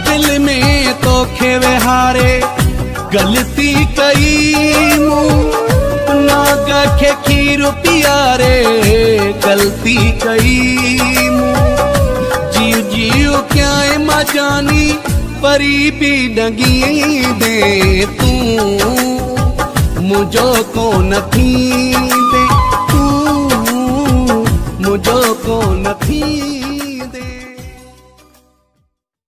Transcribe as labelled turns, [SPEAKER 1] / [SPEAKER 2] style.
[SPEAKER 1] दिल में तोखे विहारे गलती कई मूं नाग खे खीर पियारे गलती कई मूं जीव जीव क्या मां जानी परी भी डगी दे तू मुझो को न थी दे तू मुझो को न थी।